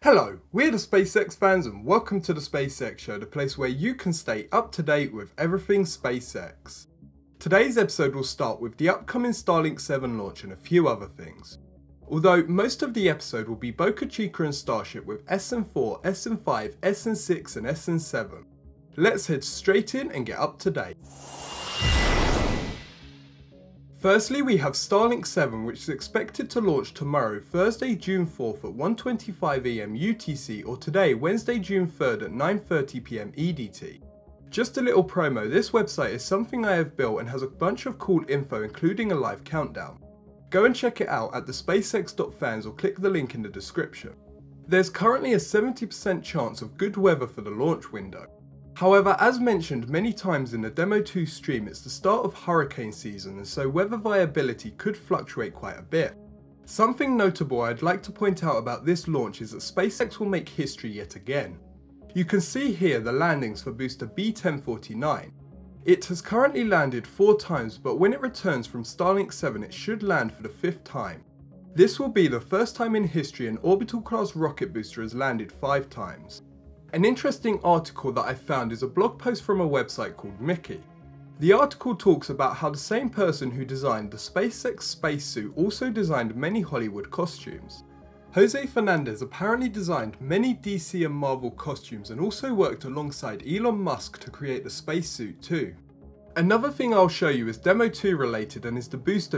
Hello, we're the SpaceX fans and welcome to the SpaceX Show, the place where you can stay up to date with everything SpaceX. Today's episode will start with the upcoming Starlink 7 launch and a few other things. Although most of the episode will be BocaChica and Starship with SN4, SN5, SN6 and SN7. Let's head straight in and get up to date. Firstly, we have Starlink 7, which is expected to launch tomorrow, Thursday, June 4th at 1:25 AM UTC, or today, Wednesday, June 3rd at 9:30 PM EDT. Just a little promo, this website is something I have built and has a bunch of cool info including a live countdown. Go and check it out at TheSpaceXFans or click the link in the description. There's currently a 70% chance of good weather for the launch window. However, as mentioned many times in the Demo 2 stream, it's the start of hurricane season and so weather viability could fluctuate quite a bit. Something notable I'd like to point out about this launch is that SpaceX will make history yet again. You can see here the landings for booster B1049. It has currently landed 4 times, but when it returns from Starlink 7 it should land for the 5th time. This will be the first time in history an orbital class rocket booster has landed 5 times. An interesting article that I found is a blog post from a website called Mickey. The article talks about how the same person who designed the SpaceX spacesuit also designed many Hollywood costumes. Jose Fernandez apparently designed many DC and Marvel costumes and also worked alongside Elon Musk to create the spacesuit too. Another thing I'll show you is Demo 2 related and is the booster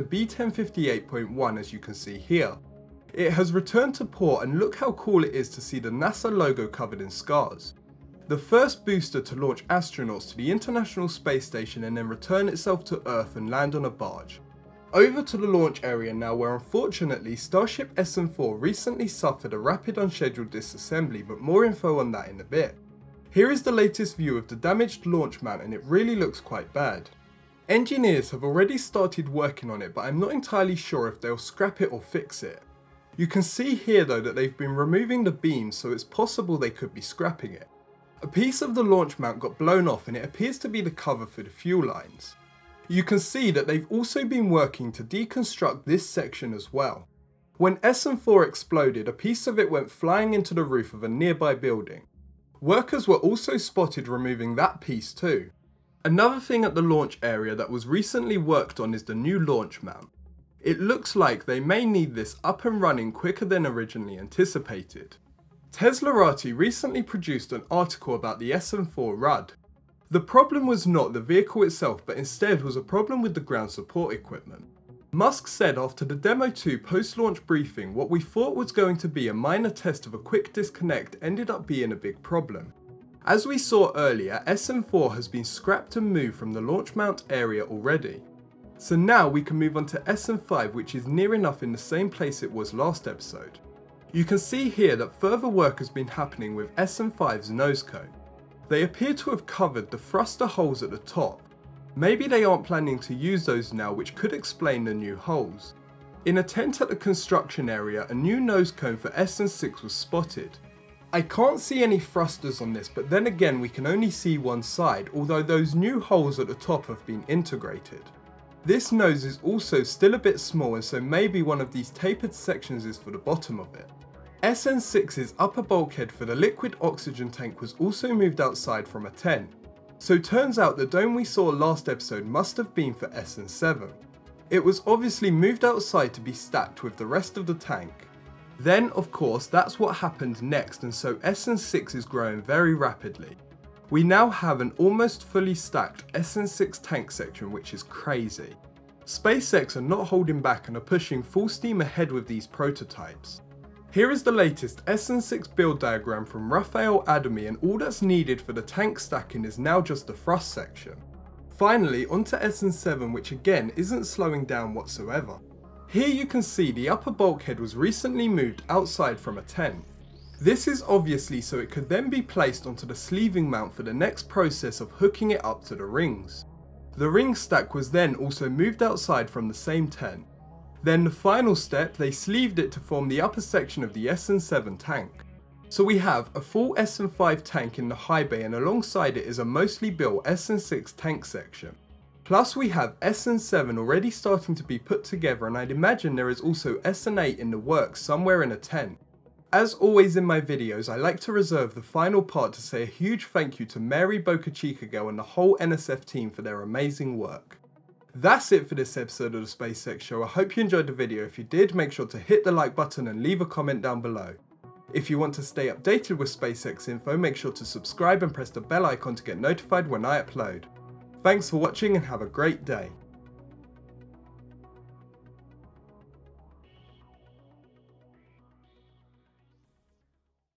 B1058.1 as you can see here. It has returned to port and look how cool it is to see the NASA logo covered in scars. The first booster to launch astronauts to the International Space Station and then return itself to Earth and land on a barge. Over to the launch area now, where unfortunately Starship SN4 recently suffered a rapid unscheduled disassembly, but more info on that in a bit. Here is the latest view of the damaged launch mount and it really looks quite bad. Engineers have already started working on it, but I'm not entirely sure if they'll scrap it or fix it. You can see here though that they've been removing the beams, so it's possible they could be scrapping it. A piece of the launch mount got blown off and it appears to be the cover for the fuel lines. You can see that they've also been working to deconstruct this section as well. When SN4 exploded, a piece of it went flying into the roof of a nearby building. Workers were also spotted removing that piece too. Another thing at the launch area that was recently worked on is the new launch mount. It looks like they may need this up and running quicker than originally anticipated. Teslarati recently produced an article about the SN4 RUD. The problem was not the vehicle itself, but instead was a problem with the ground support equipment. Musk said after the Demo 2 post-launch briefing, what we thought was going to be a minor test of a quick disconnect ended up being a big problem. As we saw earlier, SN4 has been scrapped and moved from the launch mount area already. So now we can move on to SN5, which is near enough in the same place it was last episode. You can see here that further work has been happening with SN5's nose cone. They appear to have covered the thruster holes at the top. Maybe they aren't planning to use those now, which could explain the new holes. In a tent at the construction area, a new nose cone for SN6 was spotted. I can't see any thrusters on this, but then again we can only see one side, although those new holes at the top have been integrated. This nose is also still a bit small, and so maybe one of these tapered sections is for the bottom of it. SN6's upper bulkhead for the liquid oxygen tank was also moved outside from a tent. So turns out the dome we saw last episode must have been for SN7. It was obviously moved outside to be stacked with the rest of the tank. Then of course that's what happened next, and so SN6 is growing very rapidly. We now have an almost fully stacked SN6 tank section, which is crazy. SpaceX are not holding back and are pushing full steam ahead with these prototypes. Here is the latest SN6 build diagram from Rafael Adami, and all that's needed for the tank stacking is now just the thrust section. Finally onto SN7, which again isn't slowing down whatsoever. Here you can see the upper bulkhead was recently moved outside from a tent. This is obviously so it could then be placed onto the sleeving mount for the next process of hooking it up to the rings. The ring stack was then also moved outside from the same tent. Then the final step, they sleeved it to form the upper section of the SN7 tank. So we have a full SN5 tank in the high bay, and alongside it is a mostly built SN6 tank section. Plus we have SN7 already starting to be put together, and I'd imagine there is also SN8 in the works somewhere in a tent. As always in my videos, I like to reserve the final part to say a huge thank you to Mary, BocaChica Girl and the whole NSF team for their amazing work. That's it for this episode of the SpaceX Show. I hope you enjoyed the video. If you did, make sure to hit the like button and leave a comment down below. If you want to stay updated with SpaceX info, make sure to subscribe and press the bell icon to get notified when I upload. Thanks for watching and have a great day.